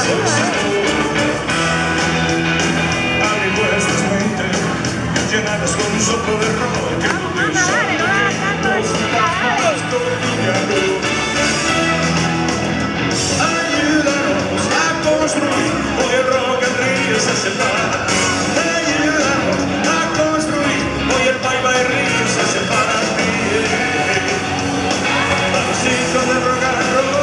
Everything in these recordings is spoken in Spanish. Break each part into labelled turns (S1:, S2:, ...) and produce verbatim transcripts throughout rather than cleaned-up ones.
S1: Llenadas con un soplo de rock que no te sabe ayúdanos a construir, hoy el rock and río se separa. Ayúdanos a construir, hoy el bye bye río se separa. A los hijos del rock and roll.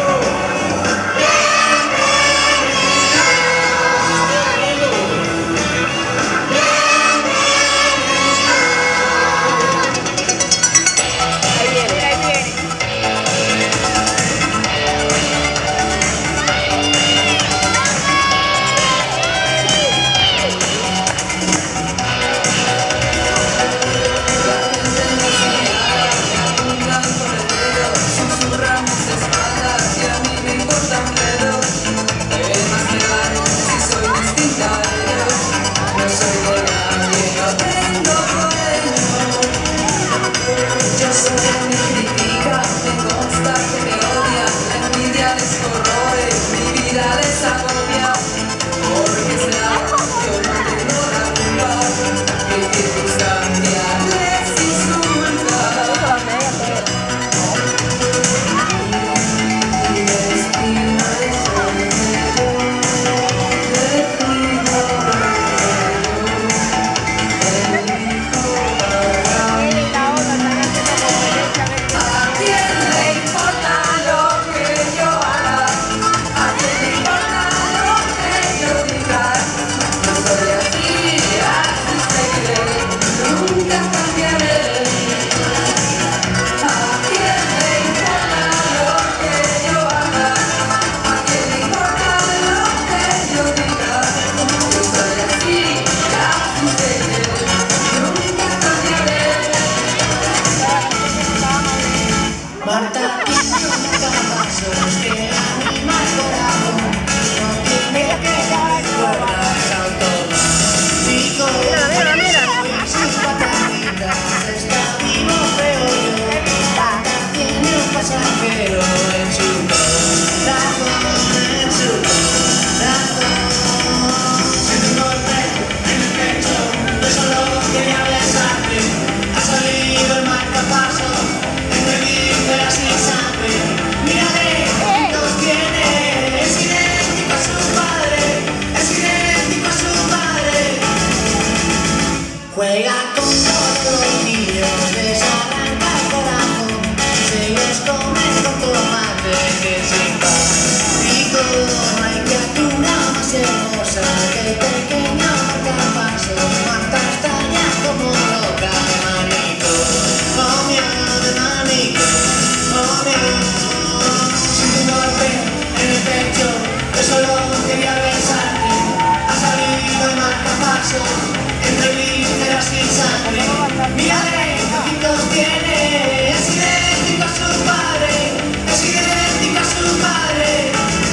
S2: Juega con todos los niños, les arranca el corazón, se los come con tomate que sin plástico. No hay criatura más hermosa que el pequeño marcapasos, Marta extraña como loca de manito, oh miau de manito, oh miau. Siento un golpe en el pecho, yo solo quería besarte, ha salido el marcapasos. Entre vísceras sin sangre, mírale, qué ojitos tiene, es idéntico a su padre, es idéntico a su padre.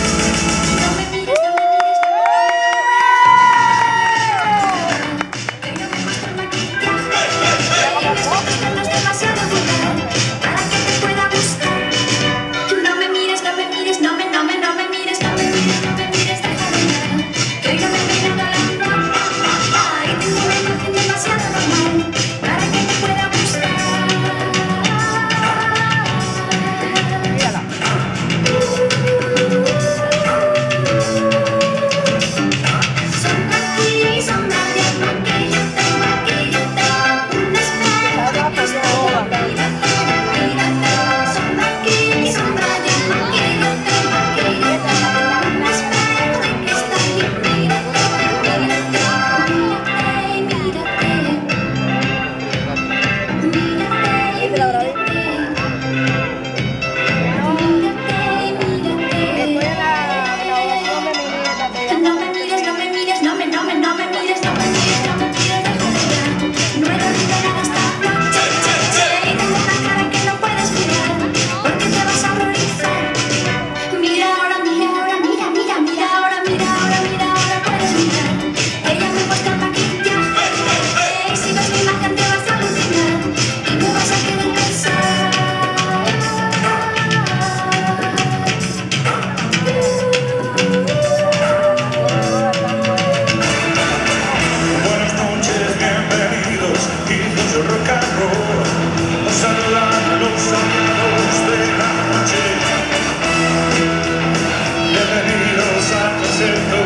S2: No me mires, no me mires, no me mires, no me maquillaje, no es demasiado vulgar para que te pueda gustar. No me mires, no me mires, no me, no me, no me mires, no me mires, no me mires, déjame mirar, tráigame mirando a la
S1: presento